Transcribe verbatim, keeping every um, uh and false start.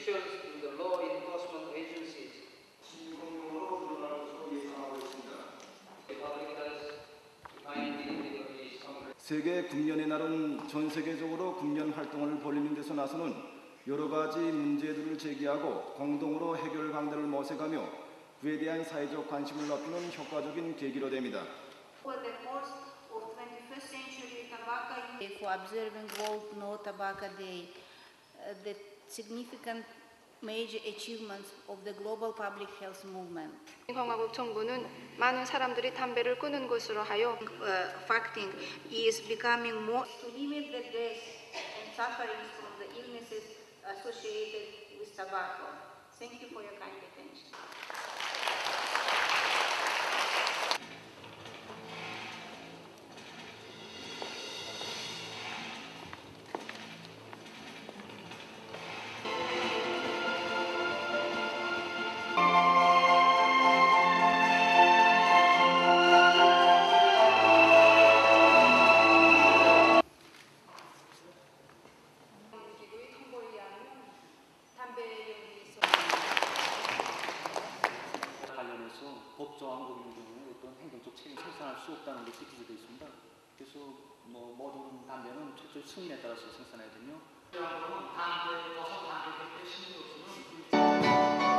officials in the law enforcement agencies. 시민공무원으로 늘어나는 것으로 예상하고 있습니다. 세계 금연의 날은 전 세계적으로 금연 활동을 벌이는 데서 나서는 여러 가지 문제들을 제기하고 공동으로 해결 방안을 모색하며 그에 대한 사회적 관심을 높이는 효과적인 계기로 됩니다. For observing World No Tobacco Day, uh, the significant major achievements of the global public health movement. 공화국 정부는 많은 사람들이 담배를 끊는 것으로 하여 Uh, facting is becoming more to limit the deaths and sufferings from the illnesses associated with tobacco. Thank you for your kind attention. 관련해서 법 조항 어기는 경우에 어떤 행정적 책임을 생산할 수 없다는 것이 기재되어 있습니다. 그래서 뭐 모든 담배는 철저히 승인에 따라서 생산해야 되며 담배 벗어 담배 대표 신고서는